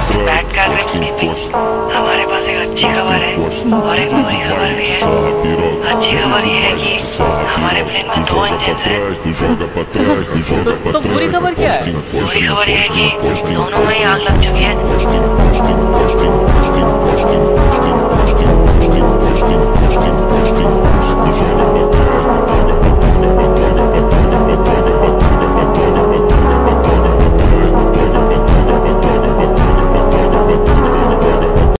Bad timekeeping. हमारे पास एक अच्छी खबर है और एक बुरी खबर भी है। अच्छी खबर ये है कि हमारे प्लेन में 2 इंजन हैं। तो बुरी खबर क्या है? बुरी खबर ये है कि दोनों में ही आग लग चुकी है।